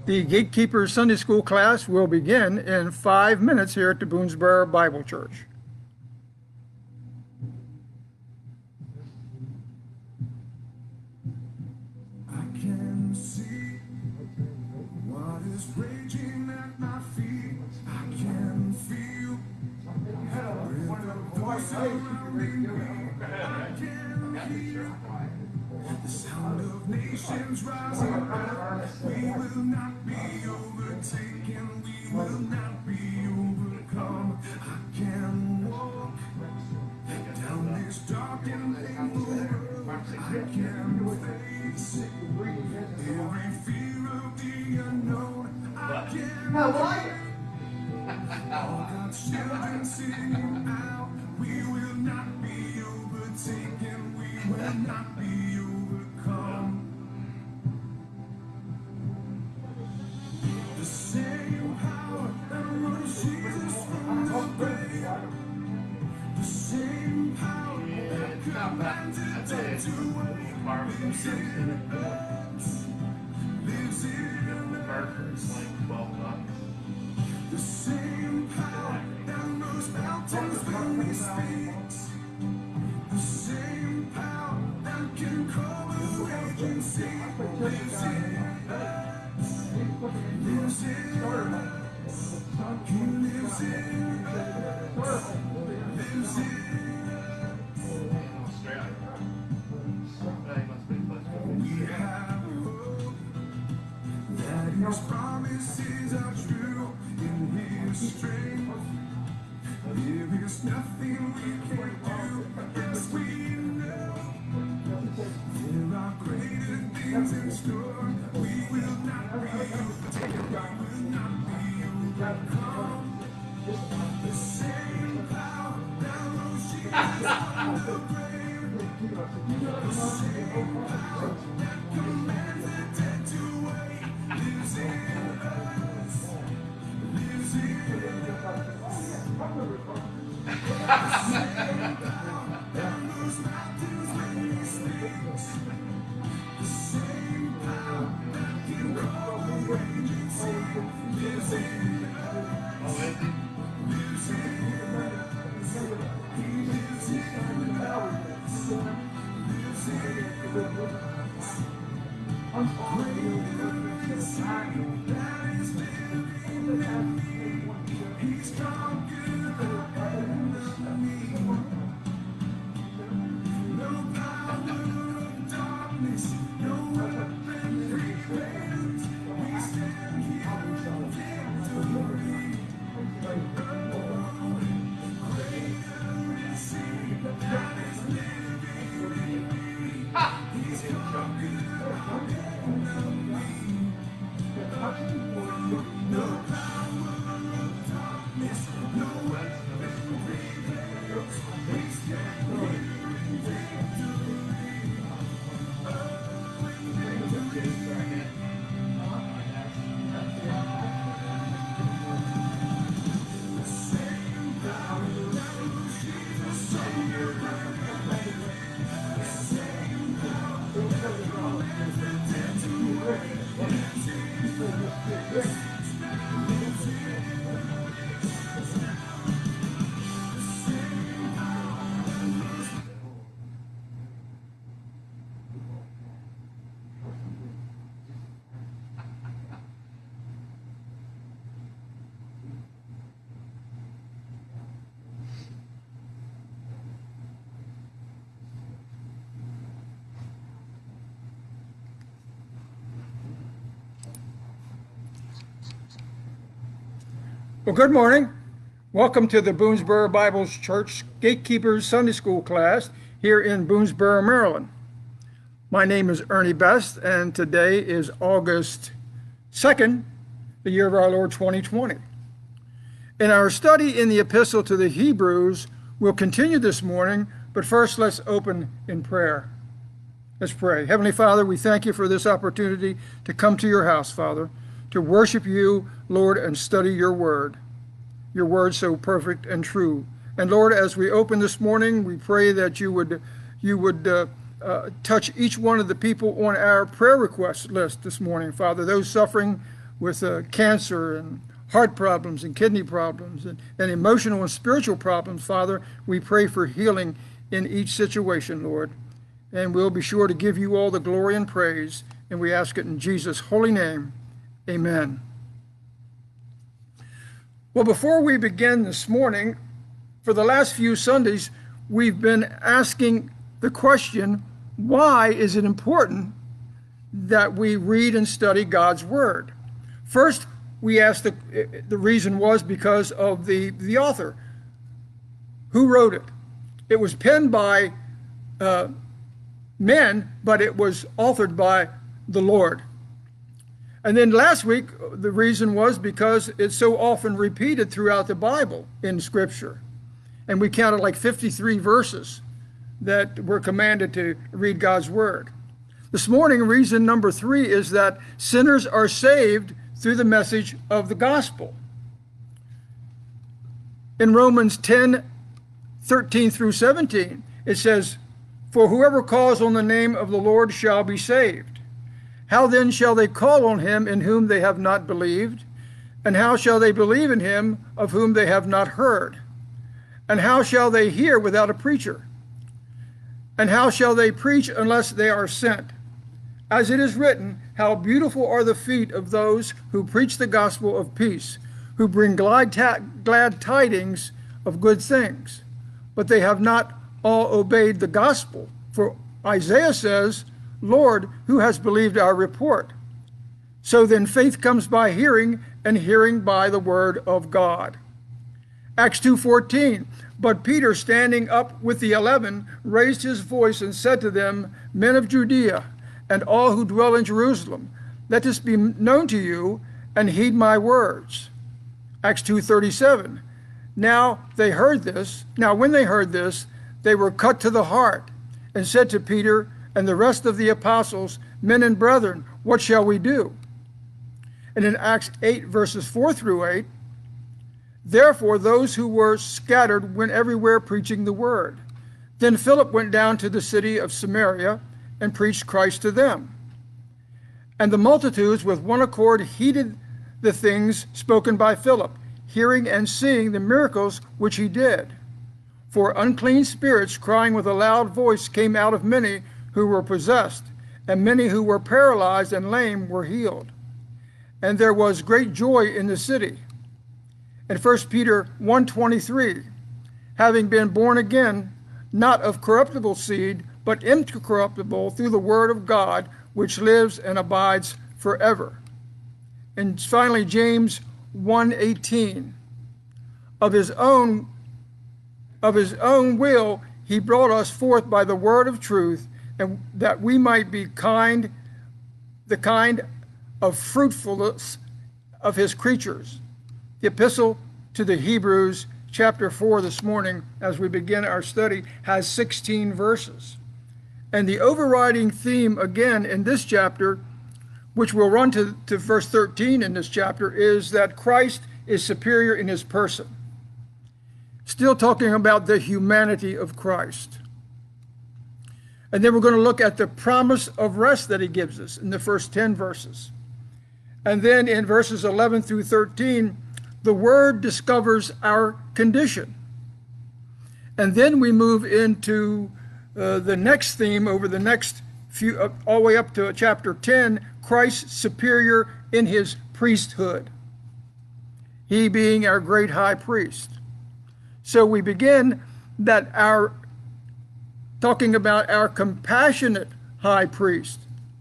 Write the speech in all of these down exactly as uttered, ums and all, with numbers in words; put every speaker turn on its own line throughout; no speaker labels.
The Gatekeeper Sunday School class will begin in five minutes here at the Boonesboro Bible Church.
I can see what is raging at my feet. I can feel the voice surrounding me. I can hear the sound of nations rising up. We will not be overtaken. We will not be overcome. I can walk down this dark and painful road. I can face every fear of the unknown. I can all God's children singing out. We will not be overtaken. We will not be overcome. The same power that rose Jesus from the grave, the same power that commanded death to wait, lives in us, lives in us. The same power that moves mountains when we speak, the same power that can calm a raging sea, lives in us, lives in us. He lives in us, lives in us. We have hope that His promises are true. In His strength, there is nothing we can't do. Yes, we know there are greater things in store. We will not be overtaken. We will not be overcome. The same power that rose Jesus from the grave, the same power that commands the dead to wait, lives in us. Lives in us. The same power that moves mountains when He speaks, the same power that can calm a raging sea, lives in us. Lives in us. He lives in us. Lives in us. Greater is He that is living in me. He's conquered the enemy. No power of darkness, no weapon prevails. We stand here in victory. Oh, greater is He that is living in me. He's conquered the enemy. No power of darkness, no weapon prevails. We stand here in victory. Oh, in victory. The same power that rose Jesus from the grave, the same power that commands the dead to wake, lives in us. Lives in us. The same power that rose.
Well, good morning. Welcome to the Boonesboro Bible Church Gatekeepers Sunday School class here in Boonesboro, Maryland. My name is Ernie Best, and today is August second, the year of our Lord twenty twenty. In our study in the Epistle to the Hebrews, we'll continue this morning, but first let's open in prayer. Let's pray. Heavenly Father, we thank you for this opportunity to come to your house, Father, to worship you, Lord, and study your word. Your word so perfect and true. And Lord, as we open this morning, we pray that you would you would uh, uh, touch each one of the people on our prayer request list this morning, Father, those suffering with uh, cancer and heart problems and kidney problems and, and emotional and spiritual problems, Father, we pray for healing in each situation, Lord. And we'll be sure to give you all the glory and praise. And we ask it in Jesus' holy name. Amen. Well, before we begin this morning, for the last few Sundays, we've been asking the question, why is it important that we read and study God's Word? First, we asked the, the reason was because of the, the author. Who wrote it? It was penned by uh, men, but it was authored by the Lord. And then last week, the reason was because it's so often repeated throughout the Bible in Scripture. And we counted like fifty-three verses that we're commanded to read God's Word. This morning, reason number three is that sinners are saved through the message of the gospel. In Romans ten, thirteen through seventeen, it says, "For whoever calls on the name of the Lord shall be saved. How then shall they call on him in whom they have not believed? And how shall they believe in him of whom they have not heard? And how shall they hear without a preacher? And how shall they preach unless they are sent? As it is written, how beautiful are the feet of those who preach the gospel of peace, who bring glad, ta- glad tidings of good things. But they have not all obeyed the gospel. For Isaiah says, Lord, who has believed our report? So then faith comes by hearing, and hearing by the word of God." Acts two fourteen, "But Peter, standing up with the eleven, raised his voice and said to them, Men of Judea, and all who dwell in Jerusalem, let this be known to you, and heed my words." Acts two thirty-seven, Now they heard this, now when they heard this, they were cut to the heart, and said to Peter and the rest of the apostles, Men and brethren, what shall we do? And in Acts eight, verses four through eight, "Therefore those who were scattered went everywhere preaching the word. Then Philip went down to the city of Samaria and preached Christ to them. And the multitudes with one accord heeded the things spoken by Philip, hearing and seeing the miracles which he did. For unclean spirits, crying with a loud voice, came out of many who were possessed, and many who were paralyzed and lame were healed. And there was great joy in the city." In First Peter one twenty-three, "Having been born again, not of corruptible seed, but incorruptible through the word of God, which lives and abides forever." And finally, James one eighteen, "Of his own of his own will he brought us forth by the word of truth, and that we might be kind, the kind of fruitfulness of his creatures." The epistle to the Hebrews, chapter four this morning, as we begin our study, has sixteen verses. And the overriding theme again in this chapter, which will run to, to verse thirteen in this chapter, is that Christ is superior in his person. Still talking about the humanity of Christ. And then we're going to look at the promise of rest that he gives us in the first ten verses. And then in verses eleven through thirteen, the word discovers our condition. And then we move into uh, the next theme over the next few, uh, all the way up to chapter ten, Christ superior in his priesthood. He being our great high priest. So we begin that our talking about our compassionate high priest.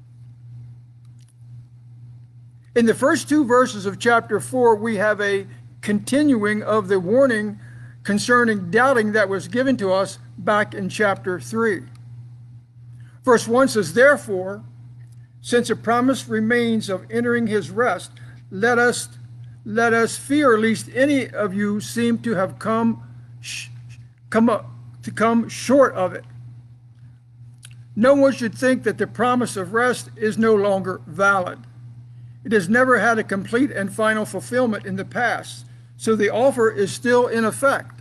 In the first two verses of chapter four, we have a continuing of the warning concerning doubting that was given to us back in chapter three. Verse one says, "Therefore, since a promise remains of entering his rest, let us let us fear lest any of you seem to have come sh- come up, to come short of it. No one should think that the promise of rest is no longer valid. It has never had a complete and final fulfillment in the past, so the offer is still in effect.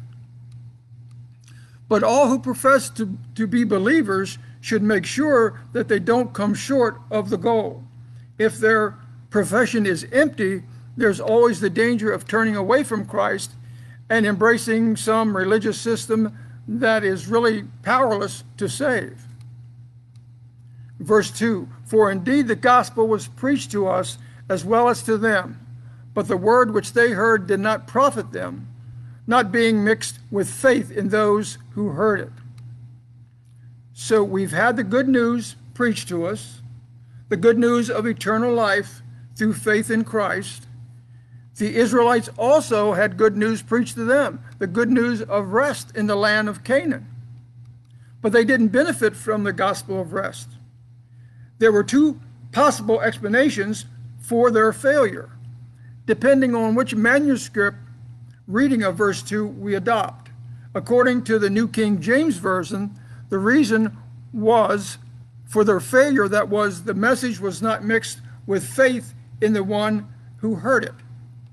But all who profess to, to be believers should make sure that they don't come short of the goal. If their profession is empty, there's always the danger of turning away from Christ and embracing some religious system that is really powerless to save. Verse two, for indeed the gospel was preached to us as well as to them, but the word which they heard did not profit them, not being mixed with faith in those who heard it. So we've had the good news preached to us, the good news of eternal life through faith in Christ. The Israelites also had good news preached to them, the good news of rest in the land of Canaan. But they didn't benefit from the gospel of rest. There were two possible explanations for their failure, depending on which manuscript reading of verse two we adopt. According to the New King James Version, the reason was for their failure that was the message was not mixed with faith in the one who heard it.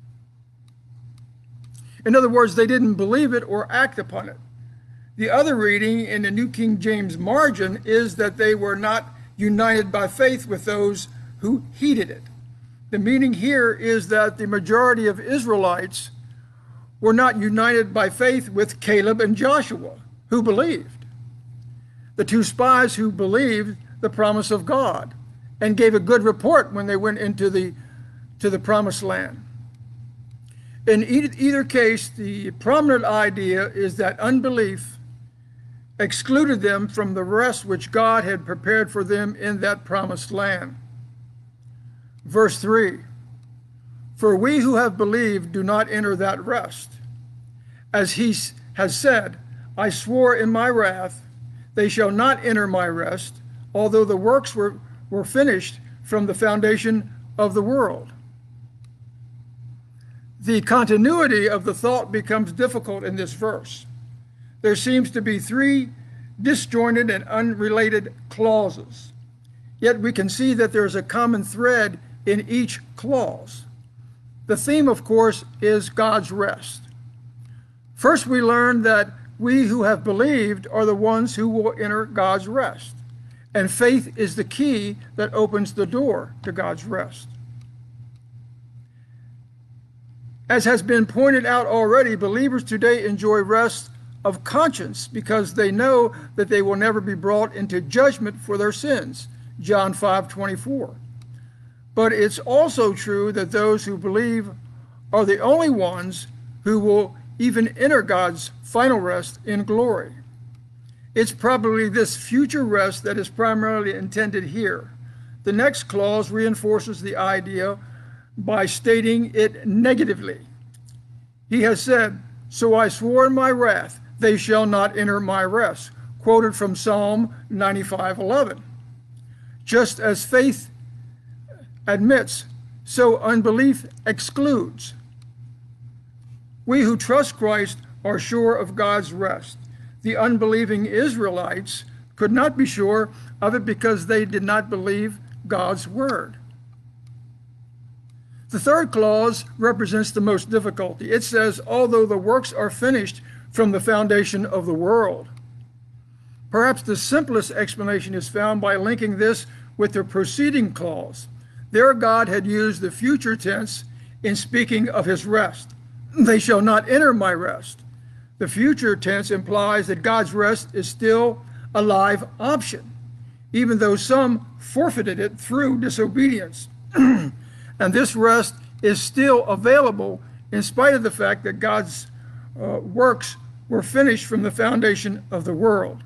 In other words, they didn't believe it or act upon it. The other reading in the New King James margin is that they were not united by faith with those who heeded it. The meaning here is that the majority of Israelites were not united by faith with Caleb and Joshua, who believed. The two spies who believed the promise of God and gave a good report when they went into the, to the promised land. In either case, the prominent idea is that unbelief excluded them from the rest which God had prepared for them in that promised land. Verse three, for we who have believed do not enter that rest. As he has said, I swore in my wrath, they shall not enter my rest, although the works were, were finished from the foundation of the world. The continuity of the thought becomes difficult in this verse. There seems to be three disjointed and unrelated clauses. Yet we can see that there is a common thread in each clause. The theme, of course, is God's rest. First, we learn that we who have believed are the ones who will enter God's rest. And faith is the key that opens the door to God's rest. As has been pointed out already, believers today enjoy rest of conscience because they know that they will never be brought into judgment for their sins, John five twenty-four. But it's also true that those who believe are the only ones who will even enter God's final rest in glory. It's probably this future rest that is primarily intended here. The next clause reinforces the idea by stating it negatively. He has said, so I swore in my wrath, they shall not enter my rest, quoted from Psalm ninety-five eleven. Just as faith admits, so unbelief excludes. We who trust Christ are sure of God's rest. The unbelieving Israelites could not be sure of it because they did not believe God's word. The third clause represents the most difficulty. It says, although the works are finished from the foundation of the world. Perhaps the simplest explanation is found by linking this with the preceding clause. There God had used the future tense in speaking of his rest. They shall not enter my rest. The future tense implies that God's rest is still a live option, even though some forfeited it through disobedience. And this rest is still available in spite of the fact that God's uh, works were finished from the foundation of the world.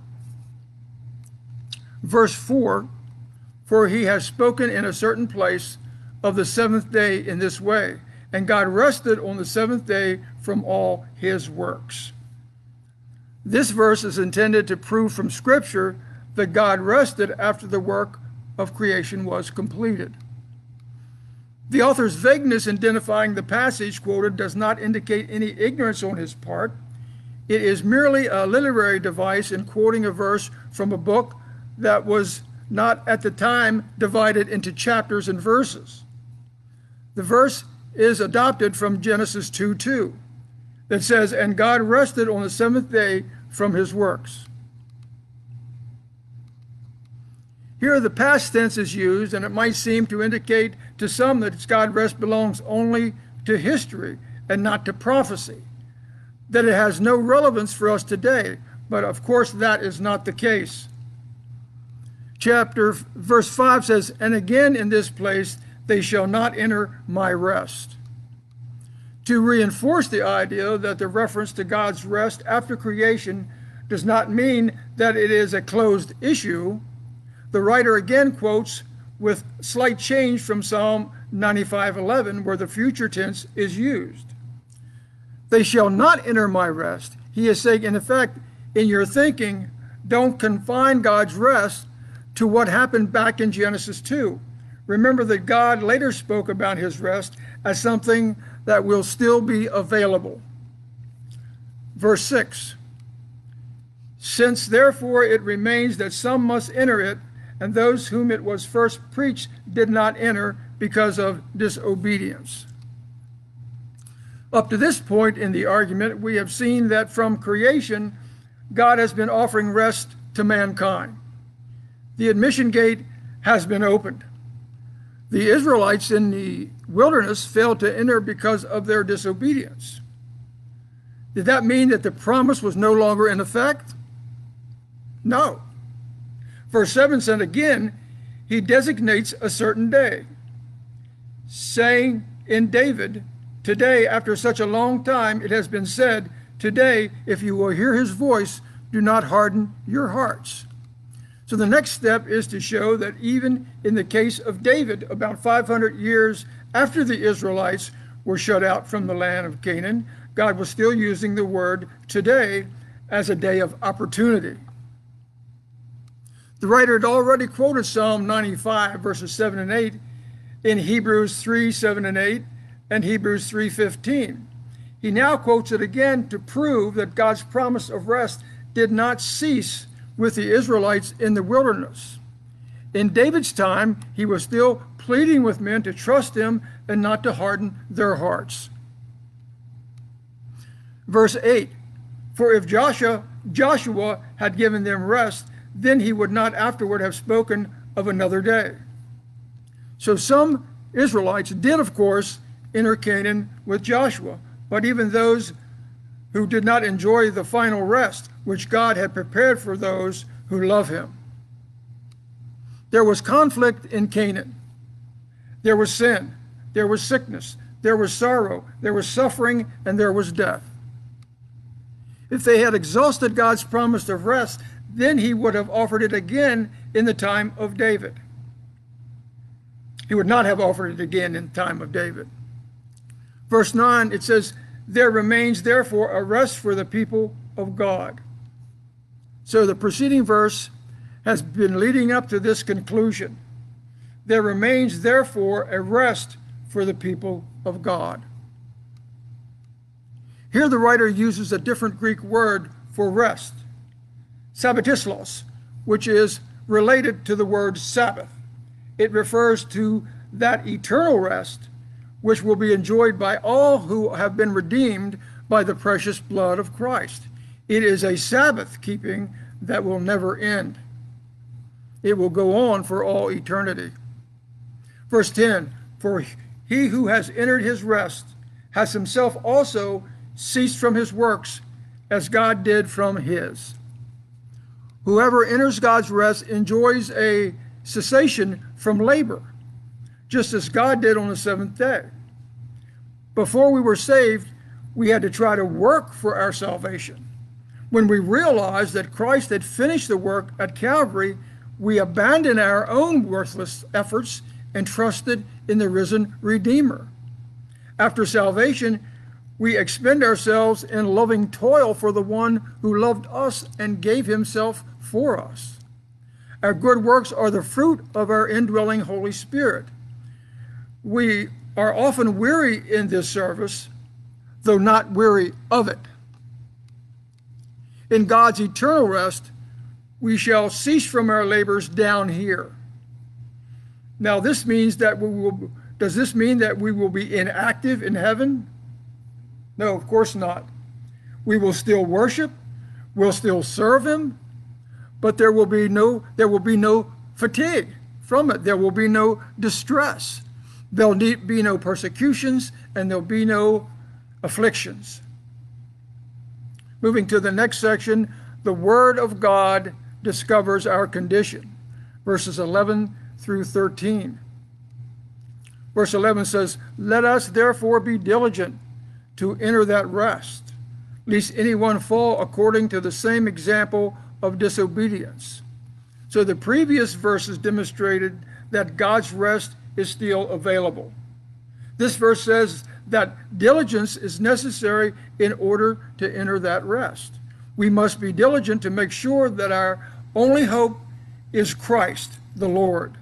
Verse four, for he has spoken in a certain place of the seventh day in this way, and God rested on the seventh day from all his works. This verse is intended to prove from Scripture that God rested after the work of creation was completed. The author's vagueness in identifying the passage quoted does not indicate any ignorance on his part. It is merely a literary device in quoting a verse from a book that was not at the time divided into chapters and verses. The verse is adopted from Genesis two two that says, and God rested on the seventh day from his works. Here the past tense is used, and it might seem to indicate to some that God's rest belongs only to history and not to prophecy, that it has no relevance for us today. But of course that is not the case. Chapter verse five says, "And again in this place they shall not enter my rest." To reinforce the idea that the reference to God's rest after creation does not mean that it is a closed issue, the writer again quotes with slight change from Psalm ninety-five eleven, where the future tense is used. They shall not enter my rest. He is saying, in effect, in your thinking, don't confine God's rest to what happened back in Genesis two. Remember that God later spoke about his rest as something that will still be available. Verse six, "Since therefore it remains that some must enter it, and those whom it was first preached did not enter because of disobedience." Up to this point in the argument, we have seen that from creation, God has been offering rest to mankind. The admission gate has been opened. The Israelites in the wilderness failed to enter because of their disobedience. Did that mean that the promise was no longer in effect? No. Verse seven said again, he designates a certain day, saying in David, "Today, after such a long time, it has been said, today, if you will hear his voice, do not harden your hearts." So the next step is to show that even in the case of David, about five hundred years after the Israelites were shut out from the land of Canaan, God was still using the word today as a day of opportunity. The writer had already quoted Psalm ninety-five, verses seven and eight, in Hebrews three, seven and eight, and Hebrews three, fifteen. He now quotes it again to prove that God's promise of rest did not cease with the Israelites in the wilderness. In David's time, he was still pleading with men to trust him and not to harden their hearts. Verse eight, "For if Joshua, Joshua had given them rest, then he would not afterward have spoken of another day." So some Israelites did, of course, enter Canaan with Joshua, but even those who did not enjoy the final rest which God had prepared for those who love him. There was conflict in Canaan. There was sin, there was sickness, there was sorrow, there was suffering, and there was death. If they had exhausted God's promise of rest, then he would have offered it again in the time of David. He would not have offered it again in the time of David. Verse nine, it says, "There remains therefore a rest for the people of God." So the preceding verse has been leading up to this conclusion. There remains therefore a rest for the people of God. Here the writer uses a different Greek word for rest, sabbatislos, which is related to the word Sabbath. It refers to that eternal rest which will be enjoyed by all who have been redeemed by the precious blood of Christ. It is a Sabbath keeping that will never end. It will go on for all eternity. Verse ten, "For he who has entered his rest has himself also ceased from his works as God did from his." Whoever enters God's rest enjoys a cessation from labor, just as God did on the seventh day. Before we were saved, we had to try to work for our salvation. When we realized that Christ had finished the work at Calvary, we abandoned our own worthless efforts and trusted in the risen Redeemer. After salvation, we expend ourselves in loving toil for the one who loved us and gave himself for us. Our good works are the fruit of our indwelling Holy Spirit. We are often weary in this service, though not weary of it. In God's eternal rest, we shall cease from our labors down here. Now, this means that we will, does this mean that we will be inactive in heaven? No, of course not. We will still worship, we'll still serve him, but there will be no, there will be no fatigue from it. There will be no distress. There'll be no persecutions, and there'll be no afflictions. Moving to the next section, the Word of God discovers our condition. Verses eleven through thirteen. Verse eleven says, "Let us therefore be diligent to enter that rest, lest anyone fall according to the same example of disobedience." So the previous verses demonstrated that God's rest is still available. This verse says that diligence is necessary in order to enter that rest. We must be diligent to make sure that our only hope is Christ, the Lord.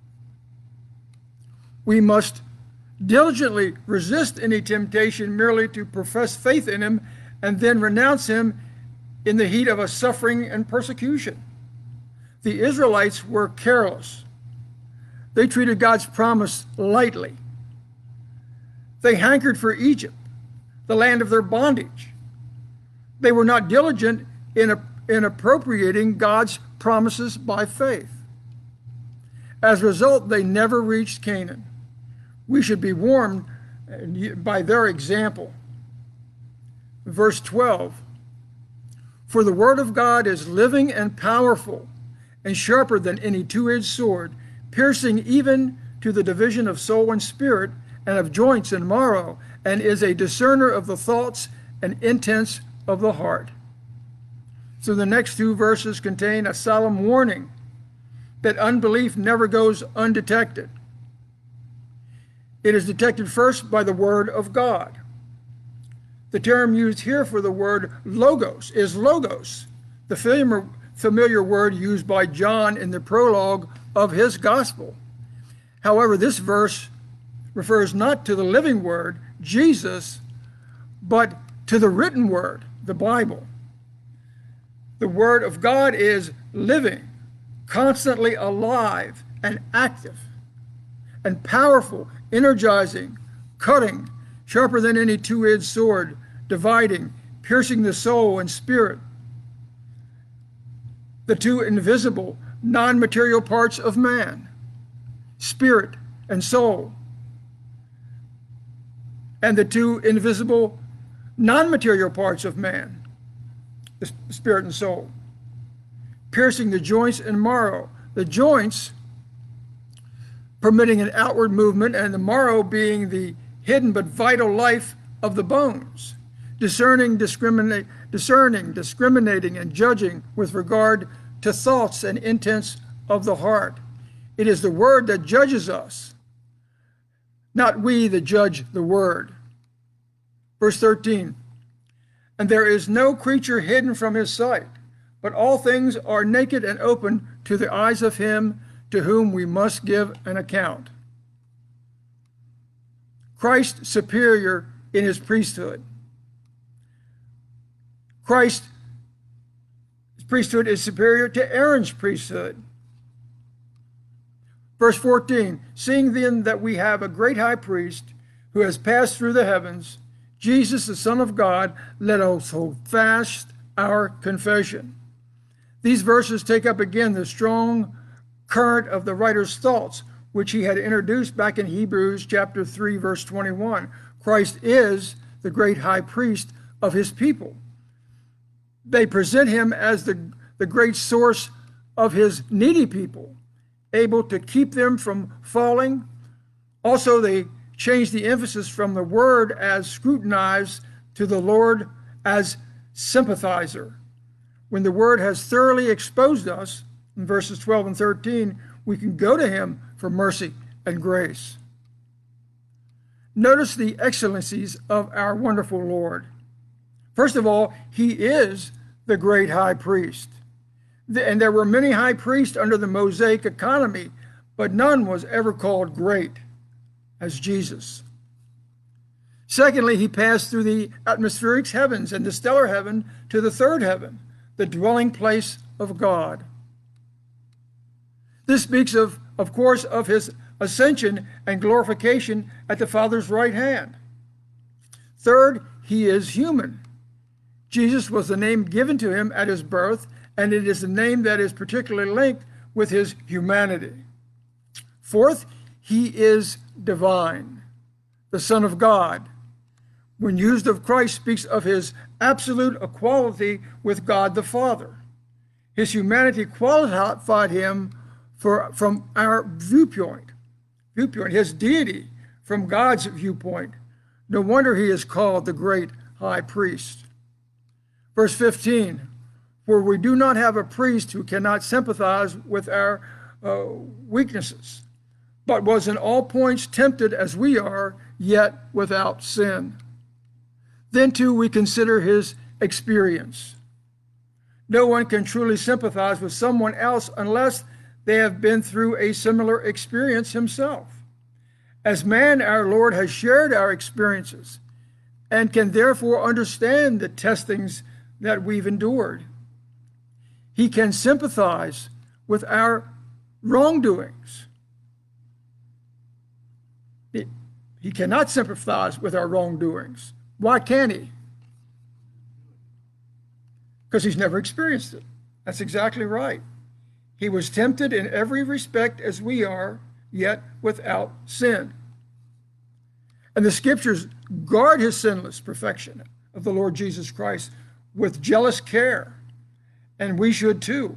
We must diligently resist any temptation merely to profess faith in him and then renounce him in the heat of a suffering and persecution. The Israelites were careless. They treated God's promise lightly. They hankered for Egypt, the land of their bondage. They were not diligent in, in appropriating God's promises by faith. As a result, they never reached Canaan. We should be warned by their example. Verse twelve, "For the word of God is living and powerful and sharper than any two-edged sword, piercing even to the division of soul and spirit and of joints and marrow, and is a discerner of the thoughts and intents of the heart." So the next two verses contain a solemn warning that unbelief never goes undetected. It is detected first by the Word of God. The term used here for the word logos is logos, the familiar, familiar word used by John in the prologue of his gospel. However, this verse refers not to the living word, Jesus, but to the written word, the Bible. The Word of God is living, constantly alive and active, and powerful, energizing, cutting, sharper than any two-edged sword, dividing, piercing the soul and spirit, the two invisible, non-material parts of man, spirit and soul, and the two invisible, non-material parts of man, the spirit and soul, piercing the joints and marrow. The joints permitting an outward movement, and the marrow being the hidden but vital life of the bones, discerning, discriminate, discerning, discriminating, and judging with regard to thoughts and intents of the heart. It is the Word that judges us, not we that judge the Word. Verse thirteen, "And there is no creature hidden from his sight, but all things are naked and open to the eyes of him to whom we must give an account." Christ superior in his priesthood. Christ's priesthood is superior to Aaron's priesthood. Verse fourteen, "Seeing then that we have a great high priest who has passed through the heavens, Jesus, the Son of God, let us hold fast our confession." These verses take up again the strong current of the writer's thoughts, which he had introduced back in Hebrews chapter three, verse twenty-one. Christ is the great high priest of his people. They present him as the, the great source of his needy people, able to keep them from falling. Also, they change the emphasis from the word as scrutinized to the Lord as sympathizer. When the word has thoroughly exposed us, in verses twelve and thirteen, we can go to him for mercy and grace. Notice the excellencies of our wonderful Lord. First of all, he is the great high priest. And there were many high priests under the Mosaic economy, but none was ever called great as Jesus. Secondly, he passed through the atmospheric heavens and the stellar heaven to the third heaven, the dwelling place of God. This speaks of, of course, of his ascension and glorification at the Father's right hand. Third, he is human. Jesus was the name given to him at his birth, and it is the name that is particularly linked with his humanity. Fourth, he is divine, the Son of God. When used of Christ, speaks of his absolute equality with God the Father. His humanity qualified him for, from our viewpoint, viewpoint, his deity from God's viewpoint. No wonder he is called the great high priest. Verse fifteen, for we do not have a priest who cannot sympathize with our uh, weaknesses, but was in all points tempted as we are, yet without sin. Then too we consider his experience. No one can truly sympathize with someone else unless they have been through a similar experience himself. As man, our Lord has shared our experiences and can therefore understand the testings that we've endured. He can sympathize with our wrongdoings. He, he cannot sympathize with our wrongdoings. Why can't he? Because he's never experienced it. That's exactly right. He was tempted in every respect as we are, yet without sin. And the scriptures guard his sinless perfection of the Lord Jesus Christ with jealous care, and we should too.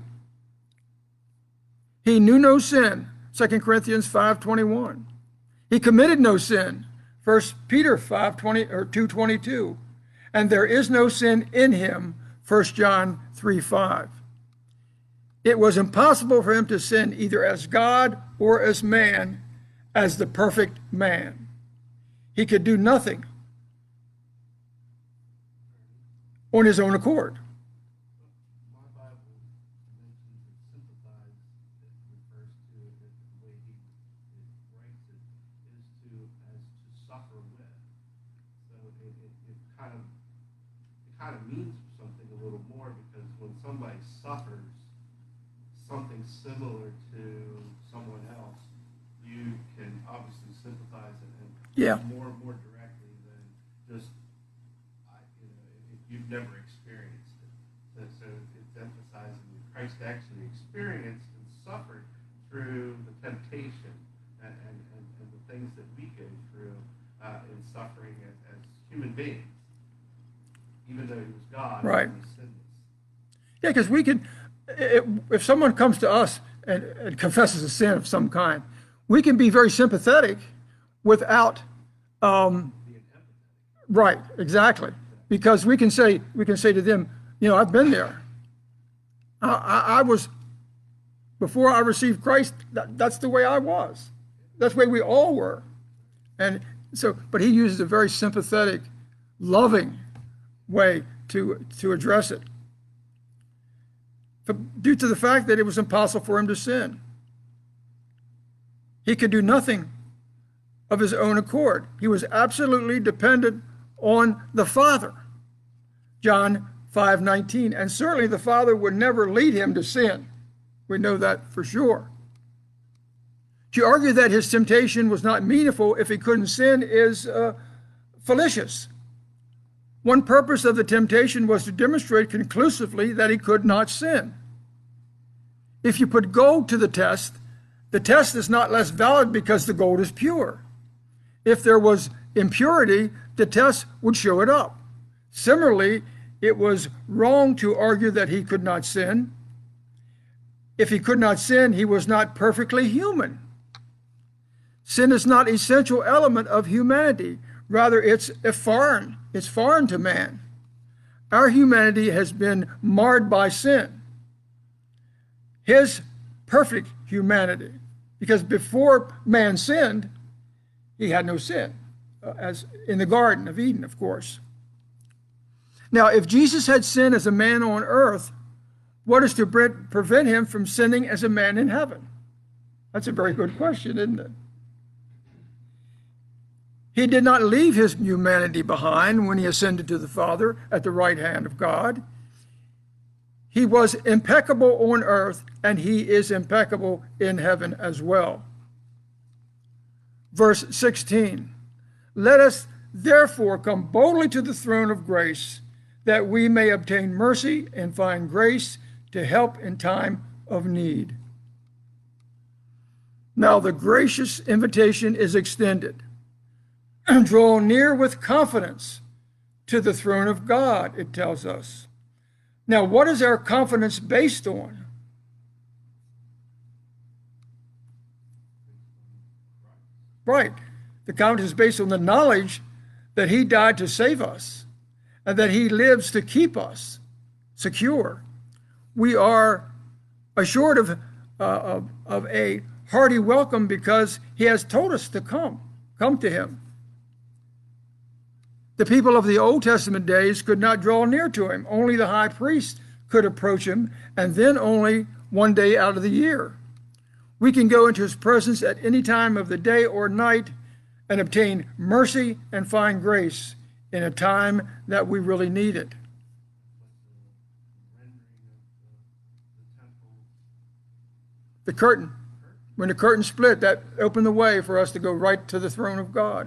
He knew no sin, Second Corinthians five twenty-one. He committed no sin, First Peter five twenty or two twenty-two. And there is no sin in him, First John three five. It was impossible for him to sin either as God or as man, as the perfect man. He could do nothing on his own accord.
My Bible mentions that sympathize, that refers to it, that the way he it writes it is to as to suffer with. So it, it, it kind of it kind of means something a little more, because when somebody suffers something similar to someone else, you can obviously sympathize and, and
Yeah.
more more directly than just I, you know, if you've never experienced it. So, so it's emphasizing that Christ actually experienced and suffered through the temptation and, and, and, and the things that we go through uh, in suffering as, as human beings, even though he was God.
Right.
And he was sinless.
Yeah, because we can, if someone comes to us and, and confesses a sin of some kind, we can be very sympathetic without, um, right, exactly. Because we can say, we can say to them, you know, I've been there. I, I, I was, before I received Christ, that, that's the way I was. That's the way we all were. And so, but he uses a very sympathetic, loving way to, to address it. Due to the fact that it was impossible for him to sin. He could do nothing of his own accord. He was absolutely dependent on the Father. John five nineteen. And certainly the Father would never lead him to sin. We know that for sure. To argue that his temptation was not meaningful if he couldn't sin is uh, fallacious. One purpose of the temptation was to demonstrate conclusively that he could not sin. If you put gold to the test, the test is not less valid because the gold is pure. If there was impurity, the test would show it up. Similarly, it was wrong to argue that he could not sin. If he could not sin, he was not perfectly human. Sin is not an essential element of humanity. Rather, it's a foreign. It's foreign to man. Our humanity has been marred by sin. His perfect humanity, because before man sinned, he had no sin, uh, as in the Garden of Eden, of course. Now, if Jesus had sinned as a man on earth, what is to pre- prevent him from sinning as a man in heaven? That's a very good question, isn't it? He did not leave his humanity behind when he ascended to the Father at the right hand of God. He was impeccable on earth, and he is impeccable in heaven as well. Verse sixteen, let us therefore come boldly to the throne of grace, that we may obtain mercy and find grace to help in time of need. Now the gracious invitation is extended. Draw near with confidence to the throne of God, it tells us. Now, what is our confidence based on? Right. The confidence is based on the knowledge that he died to save us and that he lives to keep us secure. We are assured of, uh, of, of a hearty welcome because he has told us to come, come to him. The people of the Old Testament days could not draw near to him. Only the high priest could approach him, and then only one day out of the year. We can go into his presence at any time of the day or night and obtain mercy and find grace in a time that we really need it. The curtain. When the curtain split, that opened the way for us to go right to the throne of God.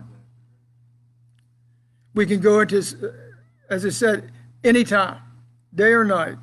We can go into, as I said, anytime, day or night.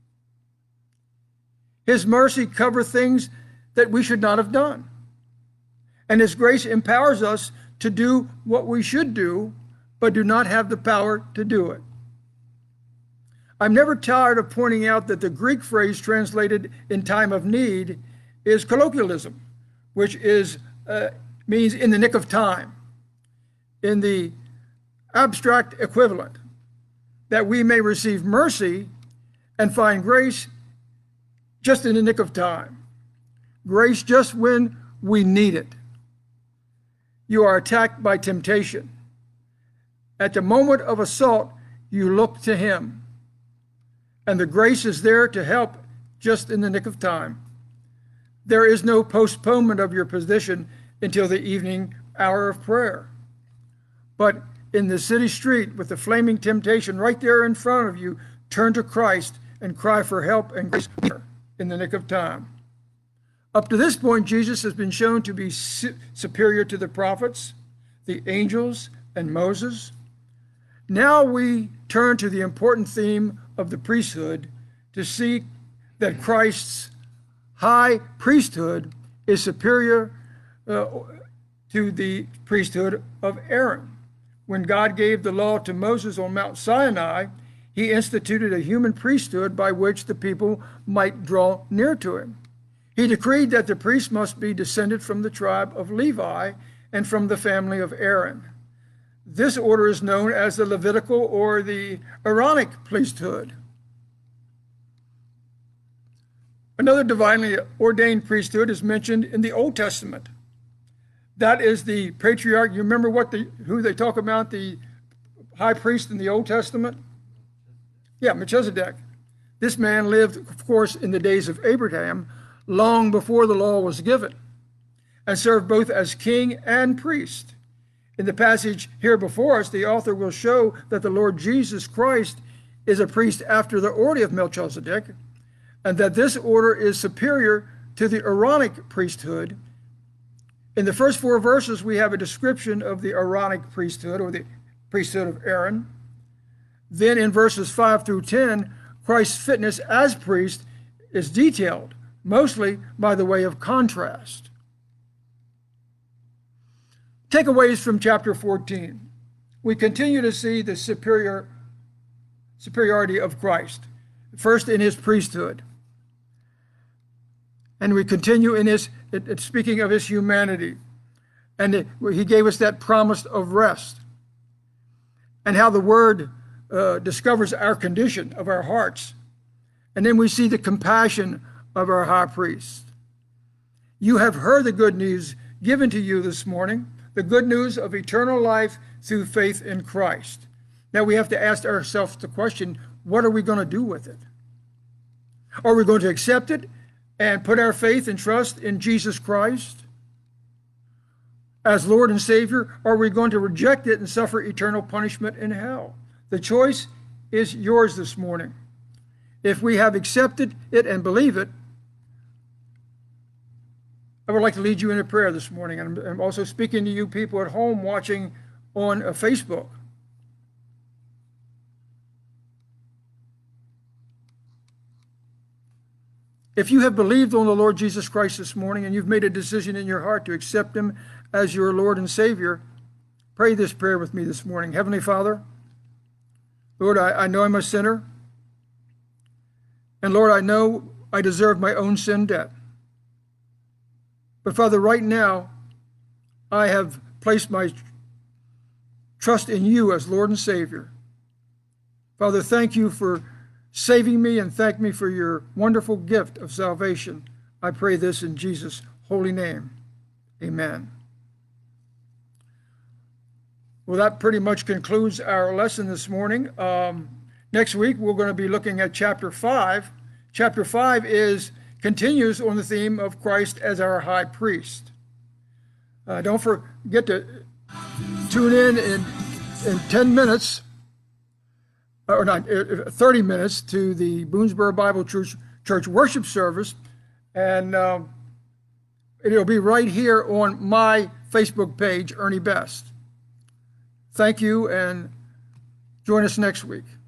His mercy covers things that we should not have done. And his grace empowers us to do what we should do, but do not have the power to do it. I'm never tired of pointing out that the Greek phrase translated in time of need is colloquialism, which is uh, means in the nick of time. In the abstract equivalent, that we may receive mercy and find grace just in the nick of time. Grace just when we need it. You are attacked by temptation. At the moment of assault, you look to him, and the grace is there to help just in the nick of time. There is no postponement of your position until the evening hour of prayer. But in the city street with the flaming temptation right there in front of you, turn to Christ and cry for help and grace in the nick of time. Up to this point, Jesus has been shown to be superior to the prophets, the angels, and Moses. Now we turn to the important theme of the priesthood to see that Christ's high priesthood is superior uh, to the priesthood of Aaron. When God gave the law to Moses on Mount Sinai, he instituted a human priesthood by which the people might draw near to him. He decreed that the priest must be descended from the tribe of Levi and from the family of Aaron. This order is known as the Levitical or the Aaronic priesthood. Another divinely ordained priesthood is mentioned in the Old Testament. That is the patriarch. You remember what the who they talk about, the high priest in the Old Testament? Yeah, Melchizedek. This man lived, of course, in the days of Abraham, long before the law was given, and served both as king and priest. In the passage here before us, the author will show that the Lord Jesus Christ is a priest after the order of Melchizedek, and that this order is superior to the Aaronic priesthood. In the first four verses, we have a description of the Aaronic priesthood, or the priesthood of Aaron. Then in verses five through ten, Christ's fitness as priest is detailed, mostly by the way of contrast. Takeaways from chapter fourteen. We continue to see the superior superiority of Christ, first in his priesthood. And we continue in his, it, it, speaking of his humanity. And it, he gave us that promise of rest. And how the word uh, discovers our condition of our hearts. And then we see the compassion of our high priest. You have heard the good news given to you this morning, the good news of eternal life through faith in Christ. Now we have to ask ourselves the question, what are we going to do with it? Are we going to accept it and put our faith and trust in Jesus Christ as Lord and Savior? Or are we going to reject it and suffer eternal punishment in hell? The choice is yours this morning. If we have accepted it and believe it, I would like to lead you in a prayer this morning. And I'm also speaking to you people at home watching on uh, Facebook. If you have believed on the Lord Jesus Christ this morning and you've made a decision in your heart to accept him as your Lord and Savior, pray this prayer with me this morning. Heavenly Father, Lord, I, I know I'm a sinner. And Lord, I know I deserve my own sin debt. But Father, right now, I have placed my trust in you as Lord and Savior. Father, thank you for saving me and thank me for your wonderful gift of salvation. I pray this in Jesus' holy name. Amen. Well, that pretty much concludes our lesson this morning. Um, next week, we're going to be looking at chapter five. Chapter five is continues on the theme of Christ as our high priest. Uh, don't forget to tune in in, in ten minutes, or not, thirty minutes to the Boonesboro Bible Church, Church worship service. And uh, it'll be right here on my Facebook page, Ernie Best. Thank you, and join us next week.